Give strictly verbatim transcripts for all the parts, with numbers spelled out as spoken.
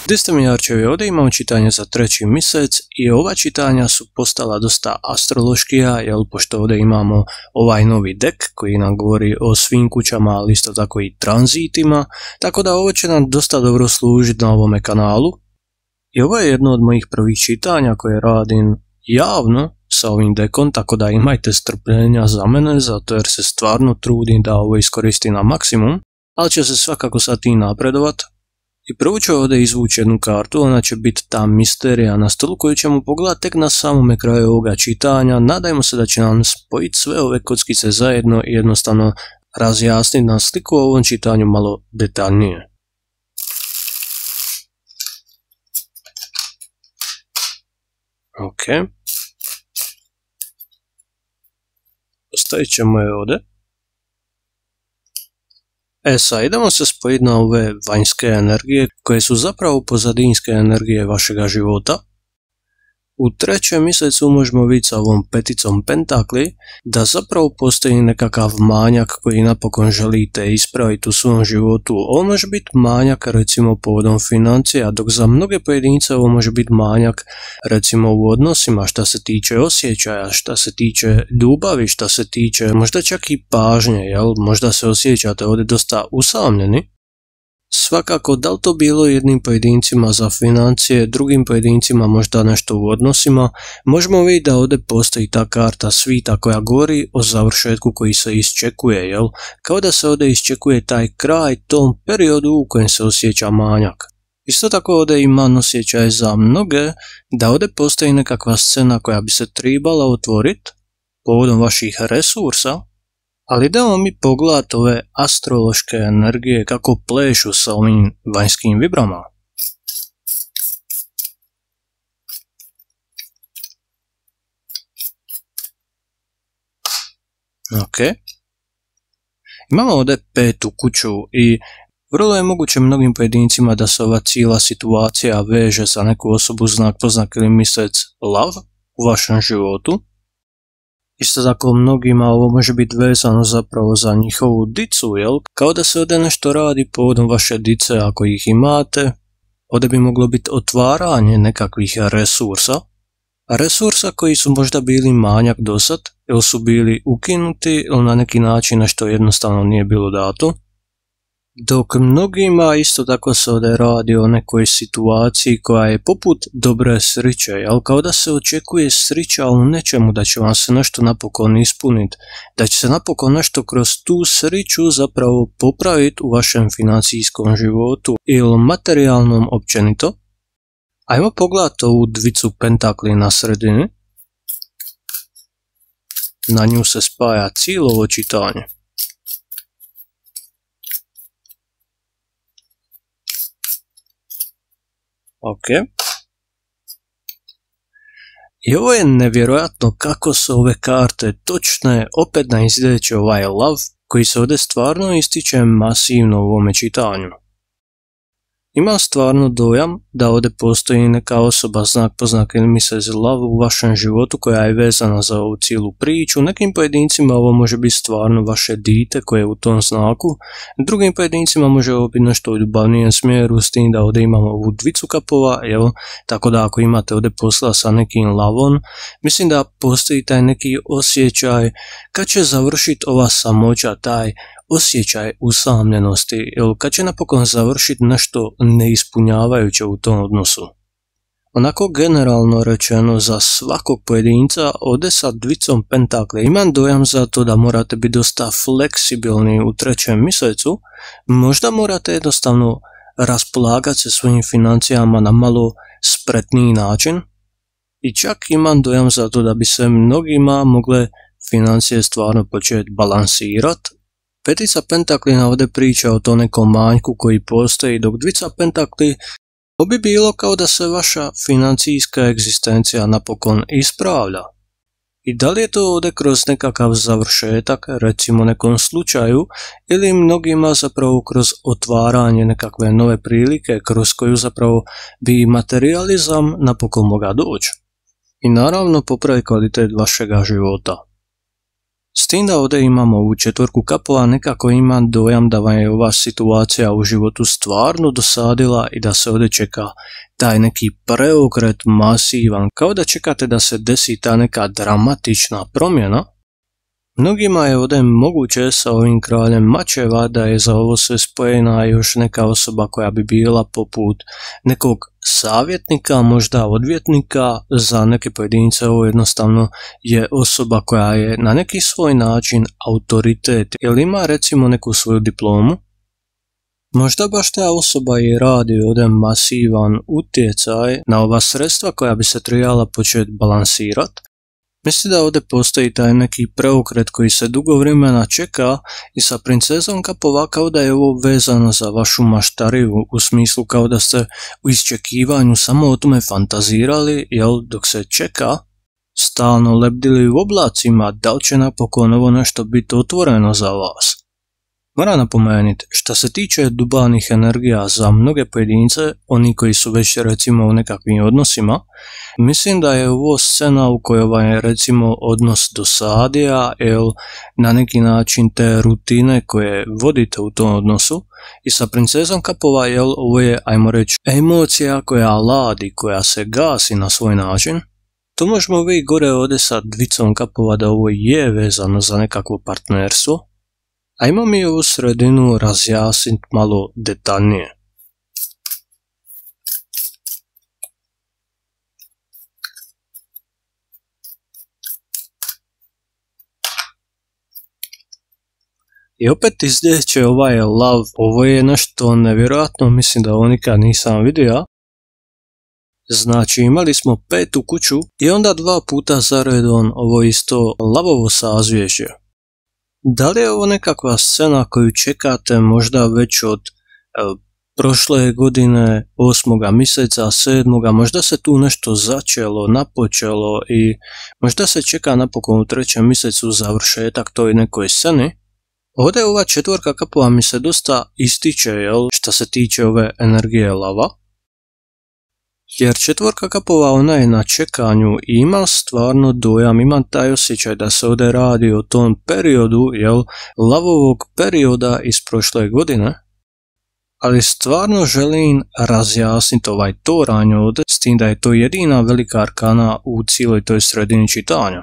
Gdje ste mi Jarčevi, ovdje imamo čitanje za treći mjesec i ova čitanja su postala dosta astrološkija, jel, pošto ovdje imamo ovaj novi dek koji nam govori o svim kućama, ali isto tako i tranzitima, tako da ovo će nam dosta dobro služiti na ovome kanalu. I ovo je jedno od mojih prvih čitanja koje radim javno sa ovim dekom, tako da imajte strpljenja za mene, zato jer se stvarno trudim da ovo iskoristim na maksimum, ali će se svakako sad i napredovat. I prvo ću ovdje izvući jednu kartu, ona će biti ta misterija na stolu koju ćemo pogledati tek na samome kraju ovoga čitanja. Nadajmo se da će nam spojiti sve ove kockice zajedno i jednostavno razjasniti nam sliku o ovom čitanju malo detaljnije. Ok. Ostavit ćemo je ovdje. E sad, idemo se spojiti na ove vanjske energije koje su zapravo pozadinske energije vašega života. U trećem mjesecu možemo vidjeti sa ovom peticom pentakli da zapravo postoji nekakav manjak koji napokon želite ispraviti u svom životu. Ovo može biti manjak recimo povodom financija, dok za mnoge pojedince ovo može biti manjak recimo u odnosima šta se tiče osjećaja, šta se tiče ljubavi, šta se tiče možda čak i pažnje, jel? Možda se osjećate ovdje dosta usamljeni. Svakako, da li to bilo jednim pojedincima za financije, drugim pojedincima možda nešto u odnosima, možemo vidjeti da ovdje postoji ta karta svita koja govori o završetku koji se iščekuje, jel? Kao da se ovdje iščekuje taj kraj tom periodu u kojem se osjeća manjak. Isto tako ovdje ima osjećaj za mnoge da ovdje postoji nekakva scena koja bi se trebala otvoriti povodom vaših resursa, ali idemo mi pogledati ove astrološke energije kako plešu sa ovim vanjskim vibrama. Ok. Imamo ovdje petu kuću i vrlo je moguće mnogim pojedincima da se ova cijela situacija veže za neku osobu, znak, poznak ili mjesec lav u vašem životu. Isto tako mnogima ovo može biti vezano zapravo za njihovu dicu, jel? Kao da se ovdje nešto radi povodom vaše dice ako ih imate. Ovdje bi moglo biti otvaranje nekakvih resursa. Resursa koji su možda bili manjak dosad, ili su bili ukinuti, ili na neki način nešto jednostavno nije bilo dato. Dok mnogima isto tako se ovdje radi o nekoj situaciji koja je poput dobre sriće, jel? Kao da se očekuje srića u nečemu, da će vam se nešto napokon ispuniti, da će se napokon nešto kroz tu sriću zapravo popraviti u vašem financijskom životu ili materijalnom općenito. Ajmo pogledati ovu dvicu pentakli na sredini. Na nju se spaja cijelo ovo čitanje. Ok. I ovo je nevjerojatno kako su ove karte točne, opet na izdeći ovaj lav koji se ovdje stvarno ističe masivno u ovome čitanju. Imam stvarno dojam da ovdje postoji neka osoba, znak, poznak ili mjesec lav u vašem životu koja je vezana za ovu cijelu priču. Nekim pojedincima ovo može biti stvarno vaše dite koje je u tom znaku, drugim pojedincima može ovo biti nešto u ljubavnijem smjeru, s tim da ovdje imamo ovu dvicu kapova, evo, tako da ako imate ovdje posla sa nekim lavom, mislim da postoji taj neki osjećaj kad će završiti ova samoća, taj osjećaj usamljenosti, ili kad će napokon završiti nešto neispunjavajuće u tom odnosu. Onako generalno rečeno za svakog pojedinca ovdje sa dvicom pentakle imam dojam za to da morate biti dosta fleksibilni u trećem mjesecu, možda morate jednostavno raspolagati se svojim financijama na malo spretniji način i čak imam dojam za to da bi se mnogima mogle financije stvarno početi balansirati. Petica pentakli ovdje priča o to nekom manjku koji postoji, dok dvica pentakli to bi bilo kao da se vaša financijska egzistencija napokon ispravlja. I da li je to ovdje kroz nekakav završetak, recimo nekom slučaju, ili mnogima zapravo kroz otvaranje nekakve nove prilike kroz koju zapravo bi materializam napokon mogao doći. I naravno popravi kvalitet vašega života. S tim da ovdje imamo ovu četvorku kapova, nekako imam dojam da vam je ova situacija u životu stvarno dosadila i da se ovdje čeka taj neki preokret masivan, kao da čekate da se desi ta neka dramatična promjena. Mnogima je ovdje moguće sa ovim kraljem mačeva da je za ovo sve spojena još neka osoba koja bi bila poput nekog savjetnika, možda odvjetnika. Za neke pojedince ovo jednostavno je osoba koja je na neki svoj način autoritet ili ima recimo neku svoju diplomu. Možda baš ta osoba i radi ovdje masivan utjecaj na ova sredstva koja bi se trebala početi balansirati. Mislim da ovdje postoji taj neki preokret koji se dugo vremena čeka i sa princezom kapova kao da je ovo vezano za vašu maštariju, u smislu kao da ste u iščekivanju samo o tome fantazirali, jel, dok se čeka, stalno lebdili u oblacima, da li će napokon ovo nešto biti otvoreno za vas. Moram napomenuti, što se tiče dubalnih energija za mnoge pojedince, oni koji su već recimo u nekakvim odnosima, mislim da je ovo scena u kojoj vam je recimo odnos dosadija, jel, na neki način te rutine koje vodite u tom odnosu, i sa princezom kapova, jel, ovo je, ajmo reći, emocija koja ladi, koja se gasi na svoj način. To možemo vidjeti gore ovdje sa dvicom kapova da ovo je vezano za nekakvo partnerstvo. Ajmo mi ovu sredinu razjasniti malo detaljnije. I opet izdeće ovaj love, ovo je nešto nevjerojatno, mislim da ovo nikad nisam vidio. Znači imali smo petu kuću i onda dva puta za redom ovo isto lavovo sazvježđe. Da li je ovo nekakva scena koju čekate možda već od e, prošle godine, osmoga mjeseca, sedmoga, možda se tu nešto začelo, napočelo i možda se čeka napokon u trećem mjesecu završetak toj nekoj sceni? Ovdje ova četvorka kapova mi se dosta ističe, jel, što se tiče ove energije lava. Jer četvorka kapova ona je na čekanju i ima stvarno dojam, imam taj osjećaj da se ovdje radi o tom periodu, jel, lavovog perioda iz prošle godine. Ali stvarno želim razjasniti ovaj toranj ovdje, s tim da je to jedina velika arkana u cijeloj toj sredini čitanja.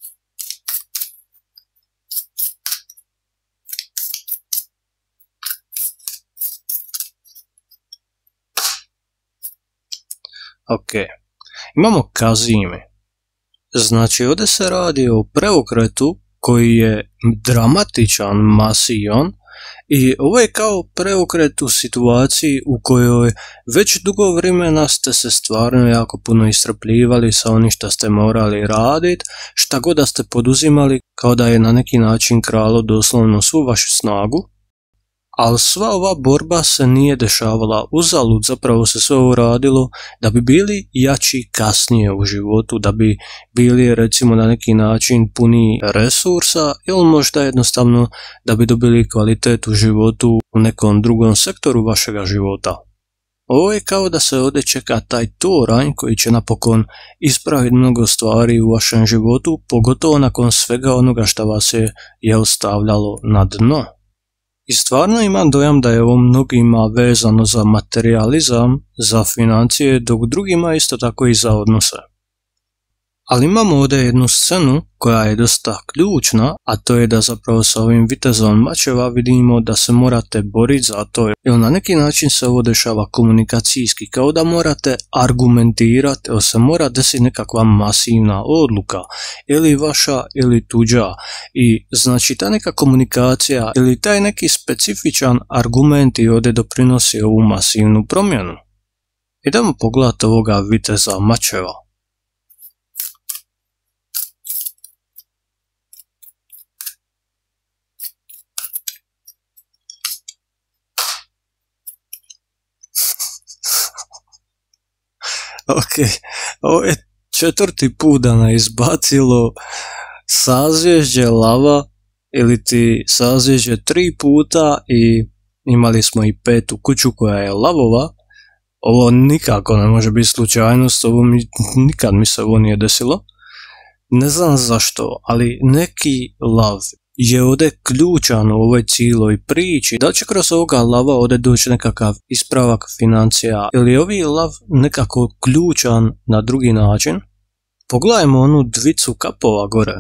Ok, imamo Kazimi. Znači ovdje se radi o preokretu koji je dramatičan, masivan i ovo je kao preokret u situaciji u kojoj već dugo vremena ste se stvarno jako puno iscrpljivali sa onim što ste morali raditi, šta god da ste poduzimali, kao da je na neki način kralo doslovno svu vašu snagu. Ali sva ova borba se nije dešavala uzalud, zapravo se sve ovo radilo da bi bili jači kasnije u životu, da bi bili recimo na neki način puni resursa ili možda jednostavno da bi dobili kvalitet u životu u nekom drugom sektoru vašega života. Ovo je kao da se ovdje čeka taj toranj koji će napokon ispraviti mnogo stvari u vašem životu, pogotovo nakon svega onoga što vas je, je ostavljalo na dno. I stvarno imam dojam da je ovo mnogima vezano za materializam, za financije, dok drugima isto tako i za odnose. Ali imamo ovdje jednu scenu koja je dosta ključna, a to je da zapravo sa ovim vitezom mačeva vidimo da se morate boriti za to, jer na neki način se ovo dešava komunikacijski, kao da morate argumentirati, ili se mora desiti nekakva masivna odluka, ili vaša ili tuđa, i znači ta neka komunikacija ili taj neki specifičan argument i ovdje doprinosi ovu masivnu promjenu. Idemo pogledati ovoga viteza mačeva. Ok, ovo je četvrti put da nas izbacilo sazvježđe lava, ili ti sazvježđe tri puta i imali smo i petu kuću koja je lavova. Ovo nikako ne može biti slučajnost, ovo mi, nikad mi se ovo nije desilo. Ne znam zašto, ali neki lav je ovdje ključan u ovoj cijeloj priči. Da li će kroz ovoga lava ovdje doći nekakav ispravak financija ili je ovi lav nekako ključan na drugi način? Pogledajmo onu dvicu kapova gore.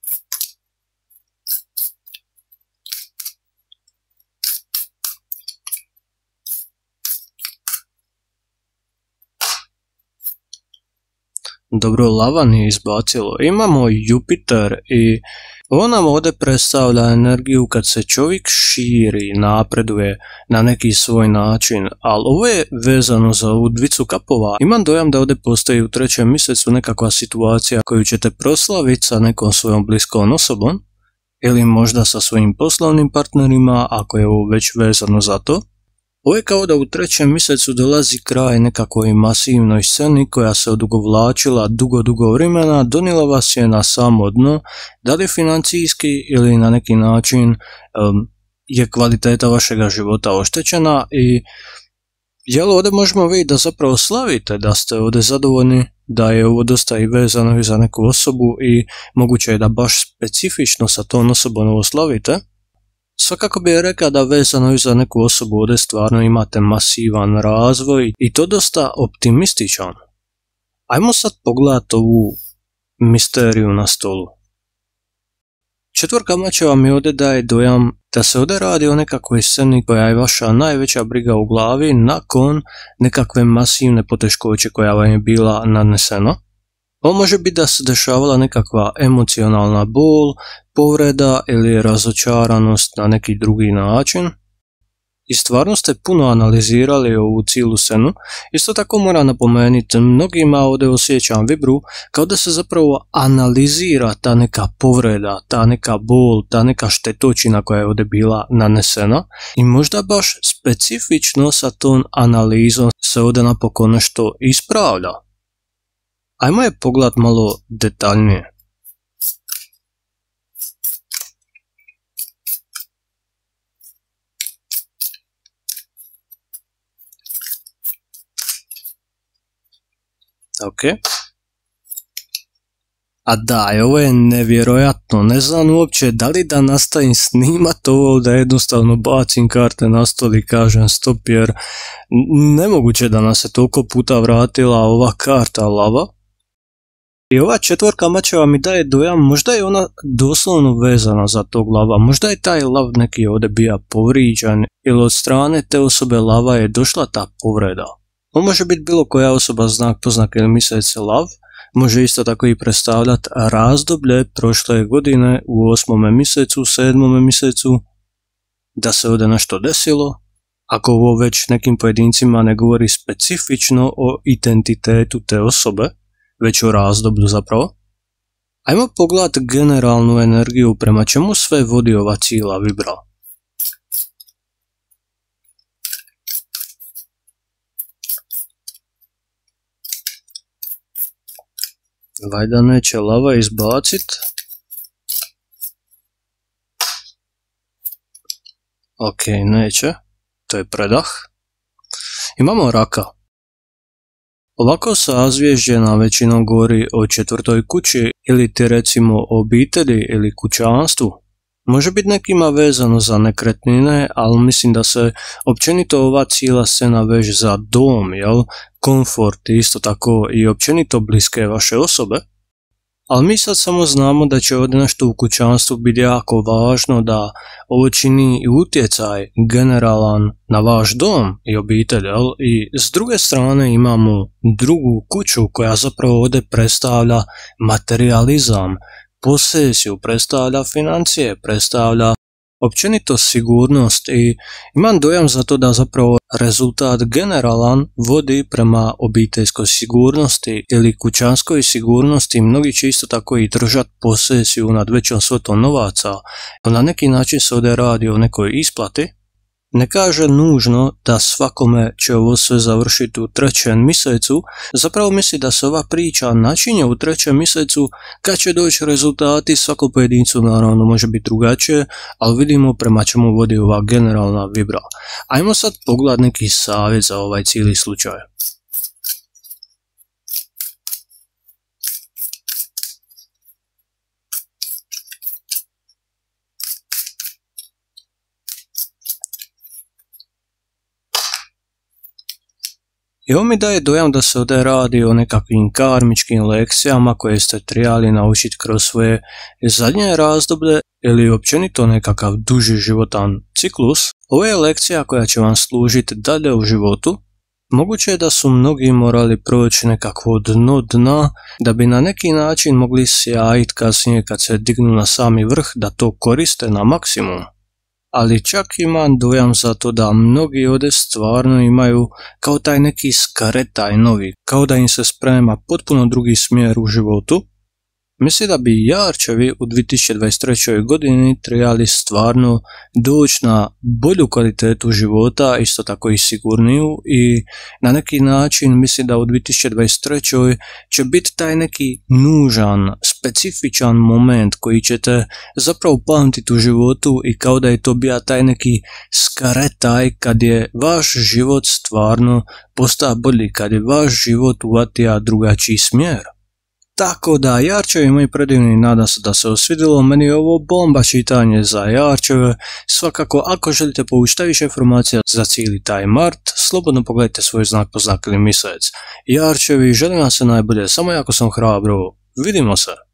Dobro, lava nije izbacilo. Imamo Jupiter i ovo nam ovdje predstavlja energiju kad se čovjek širi, napreduje na neki svoj način, ali ovo je vezano za ovu dvicu kapova. Imam dojam da ovdje postoji u trećem mjesecu nekakva situacija koju ćete proslaviti sa nekom svojom bliskom osobom ili možda sa svojim poslovnim partnerima ako je ovo već vezano za to. Ovo je kao da u trećem mjesecu dolazi kraj nekakvoj masivnoj sceni koja se odugovlačila dugo, dugo vremena, donijela vas je na samo dno, da li financijski ili na neki način um, je kvaliteta vašega života oštećena i jel ovdje možemo vidjeti da zapravo slavite, da ste ovdje zadovoljni, da je ovo dosta i vezano i za neku osobu i moguće je da baš specifično sa tom osobom ovo slavite. Svakako bih rekao da vezano i za neku osobu ovdje stvarno imate masivan razvoj i to dosta optimističan. Ajmo sad pogledati ovu misteriju na stolu. Četvorka mačeva mi ovdje daje dojam da se ovdje radi o nekakvoj sceni koja je vaša najveća briga u glavi nakon nekakve masivne poteškoće koja vam je bila nanesena. Ovo može biti da se dešavala nekakva emocionalna bol, povreda ili razočaranost na neki drugi način. I stvarno ste puno analizirali ovu cijelu scenu. Isto tako moram napomenuti, mnogima ovdje osjećam vibru kao da se zapravo analizira ta neka povreda, ta neka bol, ta neka štetočina koja je ovdje bila nanesena i možda baš specifično sa tom analizom se ovdje napokon nešto ispravlja. Ajmo je pogledat malo detaljnije. Ok. A da, ovo je nevjerojatno, ne znam uopće da li da nastavim snimat ovo, da jednostavno bacim karte na stol i kažem stop, jer nemoguće da nas se toliko puta vratila ova karta lava. I ova četvorka mačeva mi daje dojam, možda je ona doslovno vezana za tog lava, možda je taj lav neki ovdje bija povrijeđen ili od strane te osobe lava je došla ta povreda. On može biti bilo koja osoba, znak, poznak ili mjesec lav, može isto tako i predstavljati razdoblje prošle godine u osmome mjesecu, sedmome mjesecu, da se ovdje nešto desilo, ako ovo već nekim pojedincima ne govori specifično o identitetu te osobe, već o razdoblju zapravo. Ajmo pogledati generalnu energiju prema čemu sve vodi ova cijela vibra. Vajda neće lava izbacit. Ok, neće. To je predah. Imamo raka. Ovako sazvježđe nam većinom govori o četvrtoj kući ili ti recimo obitelji ili kućanstvu. Može biti nekima vezano za nekretnine, ali mislim da se općenito ova cijela scena veže za dom, jel? Komfort isto tako i općenito bliske vaše osobe. Ali mi sad samo znamo da će ovdje nešto u kućanstvu biti jako važno, da ovo čini i utjecaj generalan na vaš dom i obitelj, jel? I s druge strane imamo drugu kuću koja zapravo ovdje predstavlja materializam, posesiju, predstavlja financije, predstavlja općenito sigurnost i imam dojam za to da zapravo rezultat generalan vodi prema obiteljskoj sigurnosti ili kućanskoj sigurnosti. Mnogi će isto tako i držati posesiju nad većom svotom novaca. Na neki način se ovdje radi o nekoj isplati. Ne kaže nužno da svakome će ovo sve završiti u trećem mjesecu, zapravo misli da se ova priča načinje u trećem mjesecu, kad će doći rezultati, svako pojedincu naravno može biti drugačije, ali vidimo prema čemu vodi ova generalna vibra. Ajmo sad pogledat neki savjet za ovaj cijeli slučaj. I ovo mi daje dojam da se ovdje radi o nekakvim karmičkim lekcijama koje ste trebali naučiti kroz svoje zadnje razdoblje ili općenito nekakav duži životan ciklus. Ovo je lekcija koja će vam služiti dalje u životu. Moguće je da su mnogi morali proći nekakvo dno dna da bi na neki način mogli sjajiti kasnije kad se dignu na sami vrh da to koriste na maksimum. Ali čak imam dojam za to da mnogi ovdje stvarno imaju kao taj neki skaretaj novi, kao da im se sprema potpuno drugi smjer u životu. Mislim da bi Jarčevi u dvije tisuće dvadeset trećoj godini trebali stvarno doći na bolju kvalitetu života, isto tako i sigurniju, i na neki način mislim da u dvije tisuće dvadeset trećoj će biti taj neki nužan, specifičan moment koji ćete zapravo pamtiti u životu i kao da je to bio taj neki skaretaj kad je vaš život stvarno postao bolji, kad je vaš život uvatio drugačiji smjer. Tako da, Jarčevi moji predivni, nadam se da se osvidjelo, meni je ovo bomba čitanje za Jarčeve. Svakako, ako želite povući šta više informacija za cijeli taj mart, slobodno pogledajte svoj znak po znak ili mjesec. Jarčevi, želim vam se najbolje, samo jako sam hrabro, vidimo se!